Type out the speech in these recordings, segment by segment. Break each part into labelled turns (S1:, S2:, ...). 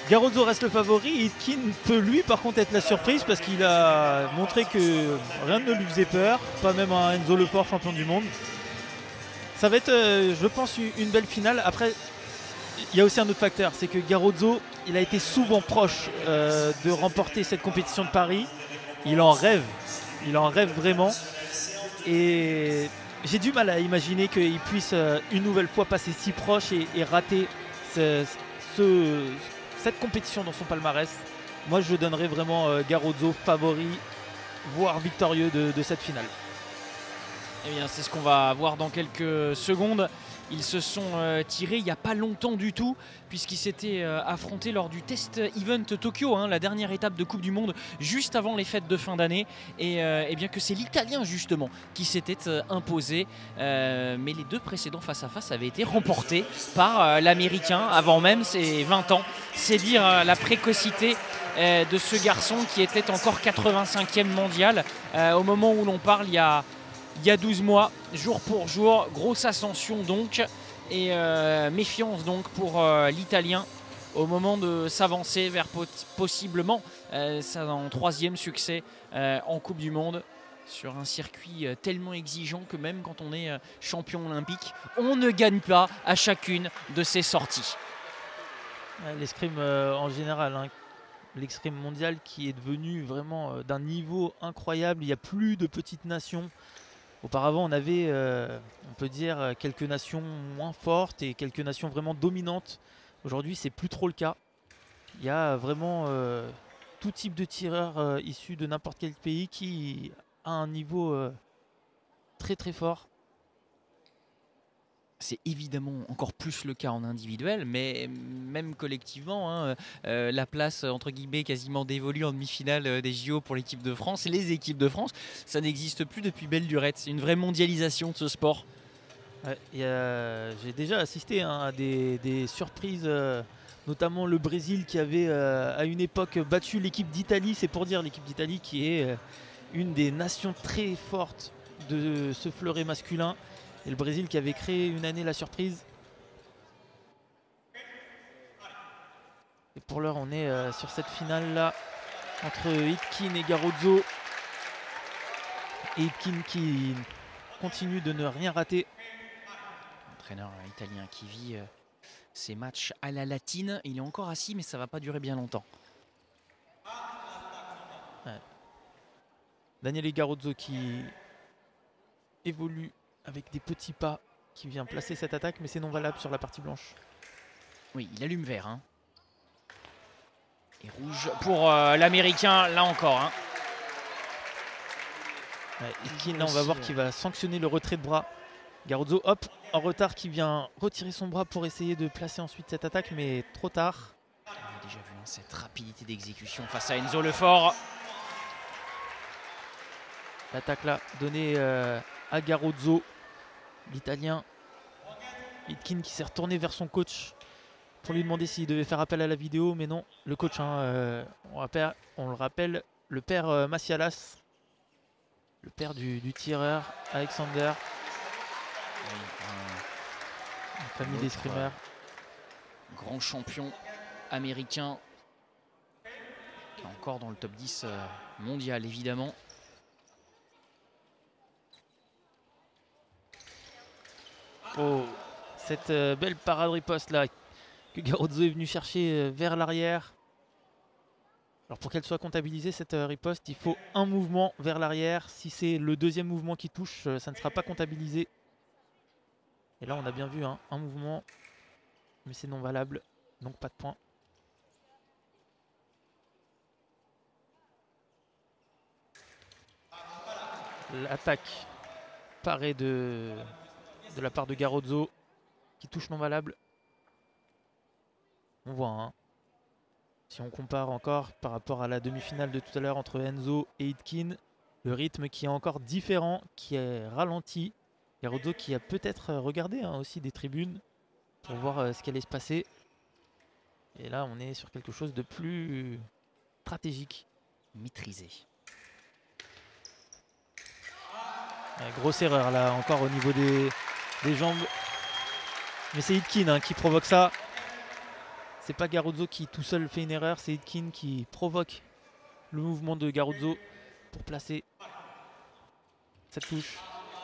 S1: Garozzo reste le favori. Itkin peut lui par contre être la surprise parce qu'il a montré que rien ne lui faisait peur, pas même un Enzo Lefort, champion du monde. Ça va être, je pense, une belle finale. Après, il y a aussi un autre facteur, c'est que Garozzo, il a été souvent proche de remporter cette compétition de Paris. Il en rêve vraiment. Et j'ai du mal à imaginer qu'il puisse une nouvelle fois passer si proche et rater cette compétition dans son palmarès. Moi, je donnerais vraiment Garozzo favori, voire victorieux de cette finale.
S2: Eh bien, c'est ce qu'on va voir dans quelques secondes. Ils se sont tirés il n'y a pas longtemps du tout, puisqu'ils s'étaient affrontés lors du test event Tokyo, la dernière étape de Coupe du Monde, juste avant les fêtes de fin d'année. Et bien que c'est l'Italien justement qui s'était imposé, mais les deux précédents face à face avaient été remportés par l'Américain avant même ses 20 ans. C'est dire la précocité de ce garçon qui était encore 85e mondial au moment où l'on parle, il y a 12 mois, jour pour jour, grosse ascension donc, et méfiance donc pour l'Italien au moment de s'avancer vers possiblement son 3e succès en Coupe du Monde, sur un circuit tellement exigeant que même quand on est champion olympique, on ne gagne pas à chacune de ses sorties.
S1: L'escrime en général, l'escrime mondial qui est devenu vraiment d'un niveau incroyable, il n'y a plus de petites nations. Auparavant, on avait, on peut dire, quelques nations moins fortes et quelques nations vraiment dominantes. Aujourd'hui, c'est plus trop le cas. Il y a vraiment tout type de tireurs issus de n'importe quel pays qui a un niveau très très fort.
S2: C'est évidemment encore plus le cas en individuel, mais même collectivement, la place entre guillemets quasiment dévolue en demi-finale des JO pour l'équipe de France et les équipes de France, ça n'existe plus depuis belle lurette. C'est une vraie mondialisation de ce sport.
S1: Ouais, j'ai déjà assisté à des surprises, notamment le Brésil qui avait à une époque battu l'équipe d'Italie. C'est pour dire l'équipe d'Italie qui est une des nations très fortes de ce fleuret masculin. Et le Brésil qui avait créé une année la surprise. Et pour l'heure, on est sur cette finale-là entre Itkin et Garozzo. Et Itkin qui continue de ne rien rater.
S2: Entraîneur italien qui vit ses matchs à la latine. Il est encore assis, mais ça ne va pas durer bien longtemps.
S1: Ouais. Daniele Garozzo qui évolue avec des petits pas, qui vient placer cette attaque, mais c'est non valable sur la partie blanche.
S2: Oui, il allume vert. Et rouge pour l'Américain, là encore.
S1: Ouais, Itkin, là, on va voir qu'il va sanctionner le retrait de bras. Garozzo, hop, en retard, qui vient retirer son bras pour essayer de placer ensuite cette attaque, mais trop tard.
S2: On a déjà vu cette rapidité d'exécution face à Enzo Lefort.
S1: L'attaque là, donnée à Garozzo. L'Italien Itkin qui s'est retourné vers son coach pour lui demander s'il devait faire appel à la vidéo, mais non, le coach, on le rappelle, le père Massialas, le père du tireur Alexander,
S2: Oui,
S1: une famille d'escrimeurs.
S2: Grand champion américain, qui est encore dans le top 10 mondial évidemment.
S1: Oh, cette belle parade riposte là que Garozzo est venu chercher vers l'arrière. Alors pour qu'elle soit comptabilisée cette riposte, il faut un mouvement vers l'arrière. Si c'est le deuxième mouvement qui touche, ça ne sera pas comptabilisé. Et là on a bien vu un mouvement, mais c'est non valable, donc pas de point. L'attaque parée de la part de Garozzo qui touche non valable. On voit, si on compare encore par rapport à la demi-finale de tout à l'heure entre Enzo et Itkin, le rythme qui est encore différent, qui est ralenti. Garozzo qui a peut-être regardé aussi des tribunes pour voir ce qui allait se passer. Et là on est sur quelque chose de plus stratégique.
S2: Maîtrisé.
S1: Grosse erreur là encore au niveau des jambes. Mais c'est Itkin qui provoque ça. C'est pas Garozzo qui tout seul fait une erreur, c'est Aitken qui provoque le mouvement de Garozzo pour placer cette touche.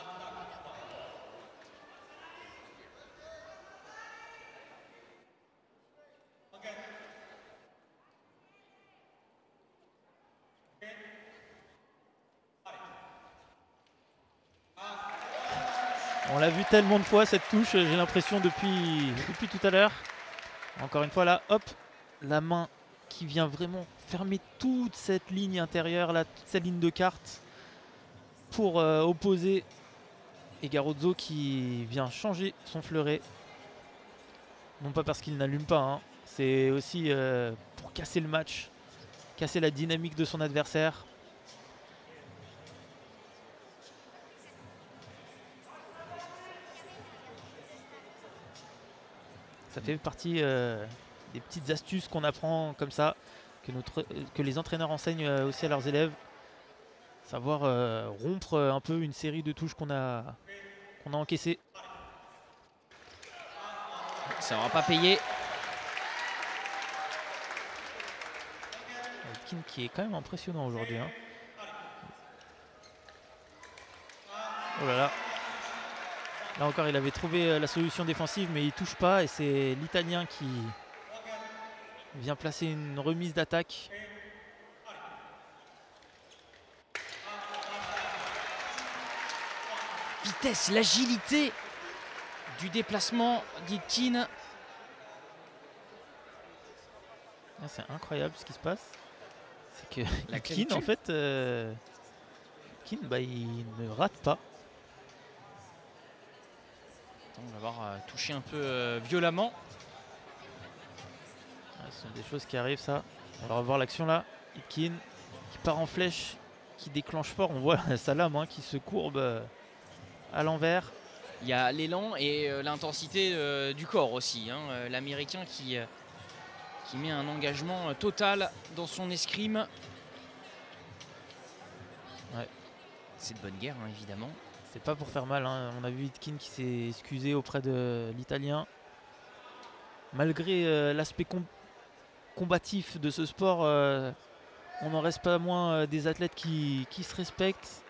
S1: On l'a vu tellement de fois cette touche, j'ai l'impression depuis tout à l'heure. Encore une fois là, hop, la main qui vient vraiment fermer toute cette ligne intérieure, là, toute cette ligne de carte pour opposer. Et Garozzo qui vient changer son fleuret. Non pas parce qu'il n'allume pas, hein. C'est aussi pour casser le match, casser la dynamique de son adversaire. Ça fait partie des petites astuces qu'on apprend comme ça, que les entraîneurs enseignent aussi à leurs élèves. Savoir rompre un peu une série de touches qu'on a encaissées.
S2: Ça n'aura pas payé.
S1: Aitken qui est quand même impressionnant aujourd'hui, hein. Oh là là. Là encore, il avait trouvé la solution défensive, mais il touche pas. Et c'est l'Italien qui vient placer une remise d'attaque.
S2: Vitesse, l'agilité du déplacement d'Aitken.
S1: C'est incroyable ce qui se passe. C'est que
S2: La
S1: Aitken, en fait, Aitken, bah, il ne rate pas.
S2: On va voir toucher un peu violemment.
S1: Ce sont des choses qui arrivent, ça. On va revoir l'action là. Aitken qui part en flèche, qui déclenche fort. On voit sa lame hein, qui se courbe à l'envers.
S2: Il y a l'élan et l'intensité du corps aussi. Hein. L'Américain qui met un engagement total dans son escrime.
S1: Ouais.
S2: C'est de bonne guerre, hein, évidemment.
S1: C'est pas pour faire mal, hein. On a vu Aitken qui s'est excusé auprès de l'Italien. Malgré l'aspect combatif de ce sport, on n'en reste pas moins des athlètes qui se respectent.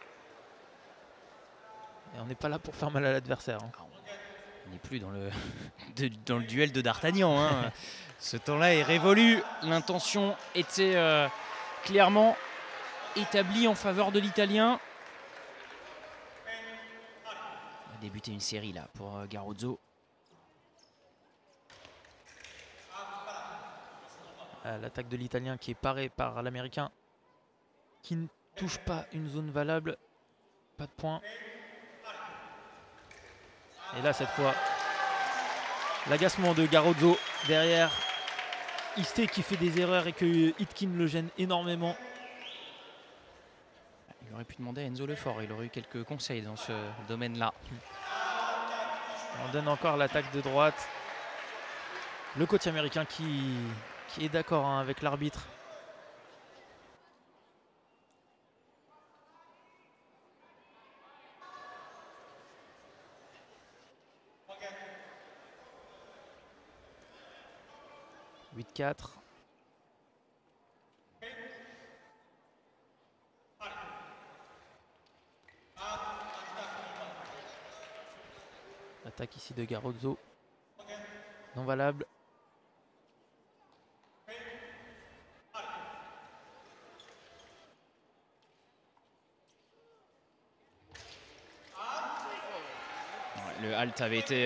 S1: Et on n'est pas là pour faire mal à l'adversaire, hein.
S2: On n'est plus dans le duel de D'Artagnan. Hein. Ce temps-là est révolu. L'intention était clairement établie en faveur de l'Italien. On va débuter une série là pour Garozzo.
S1: L'attaque de l'Italien qui est parée par l'Américain, qui ne touche pas une zone valable. Pas de point. Et là, cette fois, l'agacement de Garozzo derrière. Il sait qu'il fait des erreurs et que Aitken le gêne énormément.
S2: Il aurait pu demander à Enzo Lefort, il aurait eu quelques conseils dans ce domaine-là.
S1: On donne encore l'attaque de droite. Le coach américain qui est d'accord hein, avec l'arbitre. « 8-4 ». L'attaque ici de Garozzo. Non valable.
S2: Le halt avait été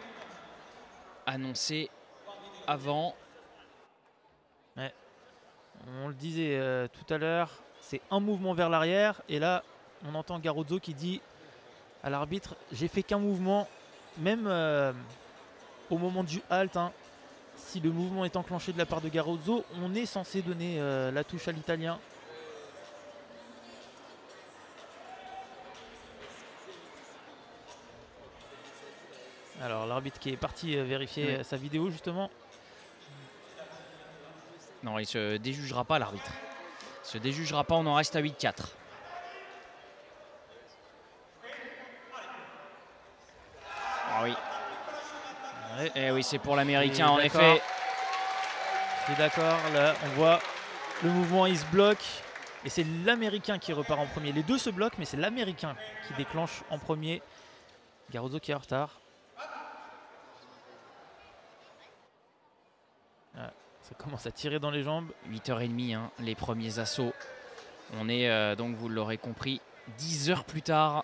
S2: annoncé avant.
S1: Ouais. On le disait tout à l'heure, c'est un mouvement vers l'arrière. Et là, on entend Garozzo qui dit à l'arbitre, j'ai fait qu'un mouvement. Même au moment du halt, hein, si le mouvement est enclenché de la part de Garozzo, on est censé donner la touche à l'Italien. Alors l'arbitre qui est parti vérifier sa vidéo justement.
S2: Non, il ne se déjugera pas l'arbitre. Il ne se déjugera pas, on en reste à 8-4. Ah oui. Et oui, c'est pour l'Américain en effet.
S1: Je suis d'accord, là on voit le mouvement, il se bloque. Et c'est l'Américain qui repart en premier. Les deux se bloquent, mais c'est l'Américain qui déclenche en premier. Garozzo qui est en retard. Ah, ça commence à tirer dans les jambes.
S2: 8h30, hein, les premiers assauts. On est donc, vous l'aurez compris, 10 heures plus tard.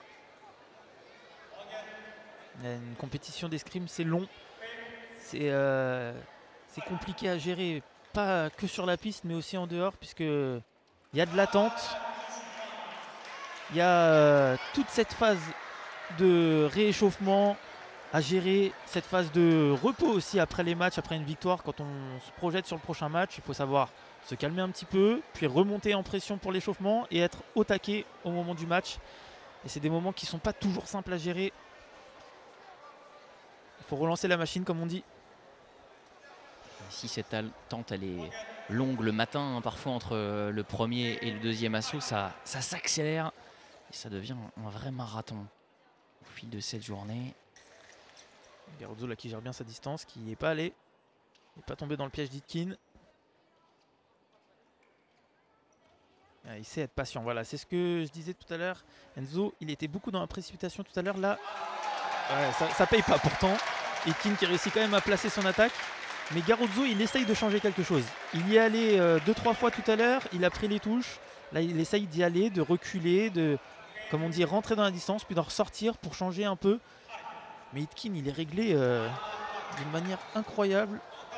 S1: Une compétition d'escrime, c'est long. C'est compliqué à gérer, pas que sur la piste, mais aussi en dehors, puisque il y a de l'attente. Il y a toute cette phase de rééchauffement à gérer, cette phase de repos aussi après les matchs, après une victoire. Quand on se projette sur le prochain match, il faut savoir se calmer un petit peu, puis remonter en pression pour l'échauffement et être au taquet au moment du match. Et c'est des moments qui ne sont pas toujours simples à gérer. Il faut relancer la machine, comme on dit.
S2: Si cette attente elle est longue le matin, hein, parfois entre le premier et le deuxième assaut, ça s'accélère et ça devient un vrai marathon au fil de cette journée.
S1: Garozzo là qui gère bien sa distance, qui n'est pas allé, il n'est pas tombé dans le piège d'Itkin. Il sait être patient, voilà, c'est ce que je disais tout à l'heure. Enzo, il était beaucoup dans la précipitation tout à l'heure, là, ouais, ça paye pas pourtant. Itkin qui réussit quand même à placer son attaque. Mais Garozzo, il essaye de changer quelque chose. Il y est allé 2-3 fois tout à l'heure, il a pris les touches. Là, il essaye d'y aller, de reculer, de, comme on dit, rentrer dans la distance, puis d'en ressortir pour changer un peu. Mais Itkin, il est réglé d'une manière incroyable.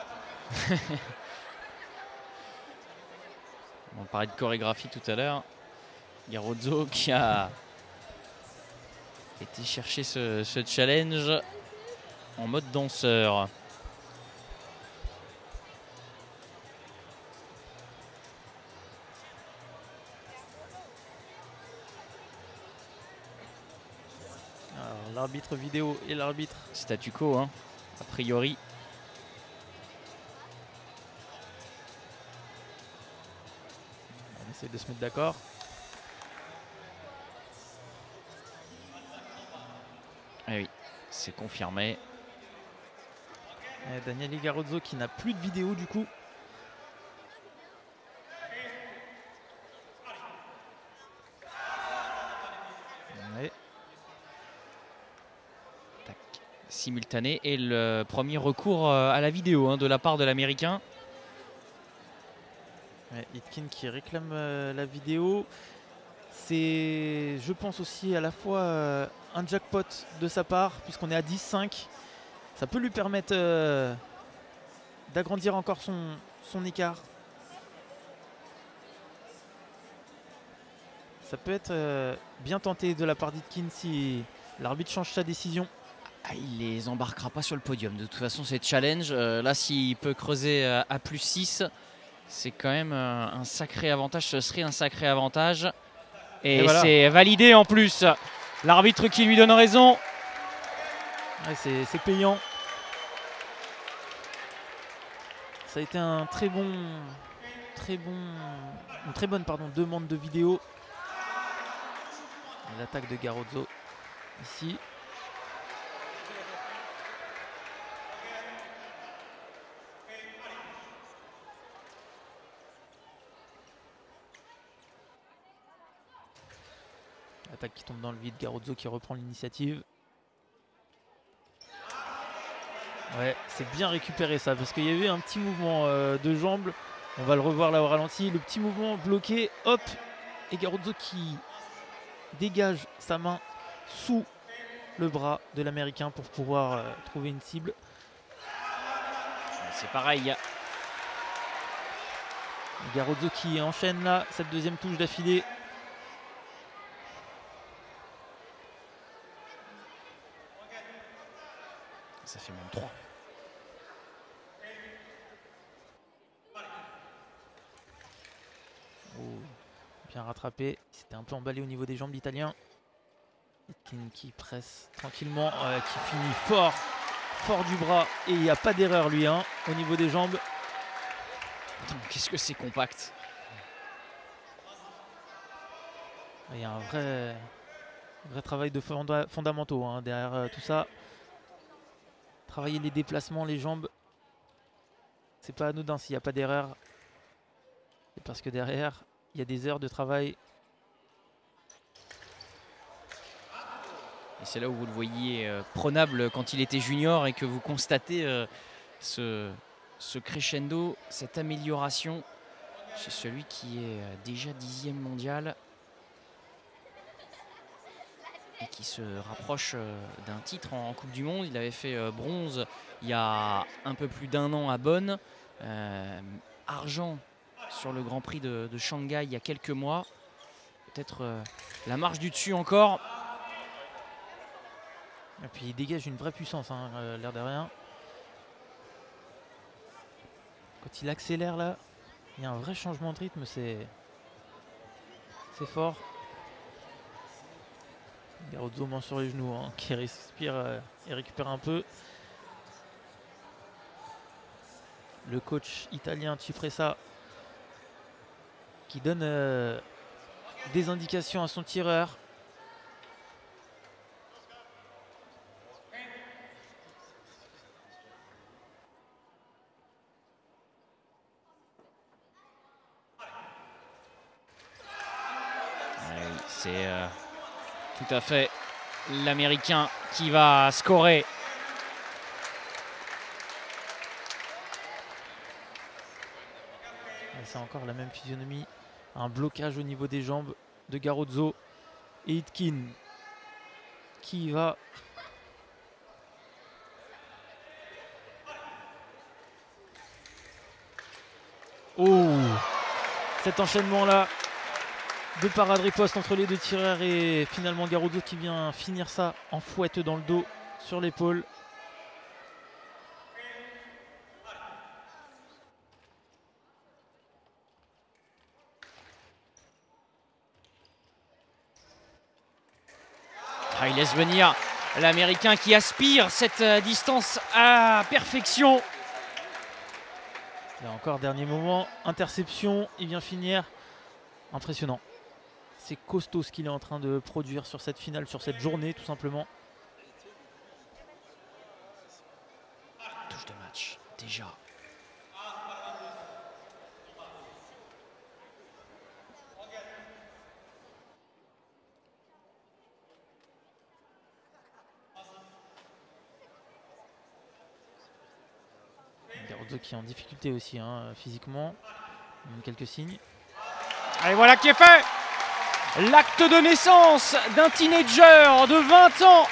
S2: On parlait de chorégraphie tout à l'heure. Garozzo qui a été chercher ce challenge en mode danseur.
S1: L'arbitre vidéo et l'arbitre
S2: statu quo, hein, a priori.
S1: On essaie de se mettre d'accord.
S2: Eh oui, c'est confirmé.
S1: Daniele Garozzo qui n'a plus de vidéo du coup. Ouais.
S2: Simultané et le premier recours à la vidéo, hein, de la part de l'Américain.
S1: Itkin qui réclame la vidéo. C'est, je pense aussi, à la fois un jackpot de sa part, puisqu'on est à 10-5. Ça peut lui permettre d'agrandir encore son écart. Ça peut être bien tenté de la part d'Itkin si l'arbitre change sa décision.
S2: Ah, il les embarquera pas sur le podium. De toute façon, c'est challenge. Là, s'il peut creuser à +6, c'est quand même un sacré avantage. Ce serait un sacré avantage. Et voilà, c'est validé en plus. L'arbitre qui lui donne raison.
S1: Ouais, c'est payant. Ça a été un une très bonne demande de vidéo. L'attaque de Garozzo ici. Attaque qui tombe dans le vide, Garozzo qui reprend l'initiative. Ouais, c'est bien récupéré ça, parce qu'il y a eu un petit mouvement de jambes. On va le revoir là au ralenti. Le petit mouvement bloqué, hop. Et Garozzo qui dégage sa main sous le bras de l'Américain pour pouvoir trouver une cible.
S2: C'est pareil.
S1: Garozzo qui enchaîne là cette deuxième touche d'affilée.
S2: Ça fait même 3.
S1: Oh, bien rattrapé. C'était un peu emballé au niveau des jambes l'Italien. Itkin qui presse tranquillement, qui finit fort du bras. Et il n'y a pas d'erreur lui, hein, au niveau des jambes.
S2: Qu'est-ce que c'est compact.
S1: Il y a un vrai travail de fondamentaux hein, derrière tout ça. Travailler les déplacements, les jambes. c'est pas anodin s'il n'y a pas d'erreur. C'est parce que derrière, il y a des heures de travail.
S2: Et c'est là où vous le voyiez prenable quand il était junior et que vous constatez ce crescendo, cette amélioration chez celui qui est déjà 10e mondial et qui se rapproche d'un titre en Coupe du Monde. Il avait fait bronze il y a un peu plus d'un an à Bonn, argent sur le Grand Prix de Shanghai il y a quelques mois. Peut-être la marche du dessus encore.
S1: Et puis il dégage une vraie puissance, hein, l'air de rien. Quand il accélère là, il y a un vrai changement de rythme, c'est fort. Garozzo main sur les genoux, hein, qui respire et récupère un peu. Le coach italien Cipressa qui donne des indications à son tireur.
S2: C'est tout à fait l'Américain qui va scorer.
S1: C'est encore la même physionomie. Un blocage au niveau des jambes de Garozzo. Et Aitken qui va... Oh! Cet enchaînement-là de parade riposte entre les deux tireurs et finalement Garozzo qui vient finir ça en fouette dans le dos sur l'épaule.
S2: Il laisse venir l'Américain qui aspire cette distance à perfection.
S1: Là encore, dernier moment, interception, il vient finir. Impressionnant. C'est costaud ce qu'il est en train de produire sur cette finale, sur cette journée tout simplement.
S2: Touche de match, déjà.
S1: Garozzo qui est en difficulté aussi, hein, physiquement. Il y a quelques signes.
S2: Et voilà qui est fait! L'acte de naissance d'un teenager de 20 ans.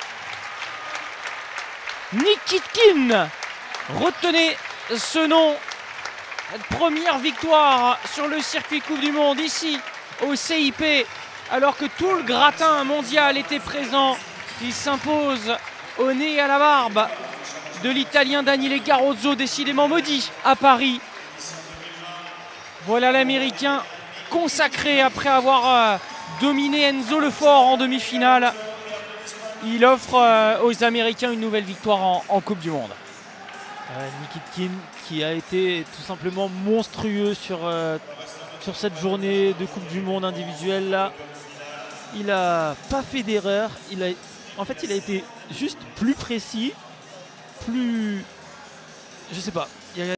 S2: Nikitin. Retenez ce nom. Première victoire sur le circuit Coupe du Monde ici au CIP. Alors que tout le gratin mondial était présent. Il s'impose au nez et à la barbe de l'Italien Daniele Garozzo, décidément maudit à Paris. Voilà l'Américain consacré après avoir dominé Enzo Lefort en demi-finale. Il offre aux Américains une nouvelle victoire en Coupe du Monde.
S1: Nikitin qui a été tout simplement monstrueux sur cette journée de Coupe du Monde individuelle là. Il n'a pas fait d'erreur. En fait, il a été juste plus précis, plus... Je sais pas.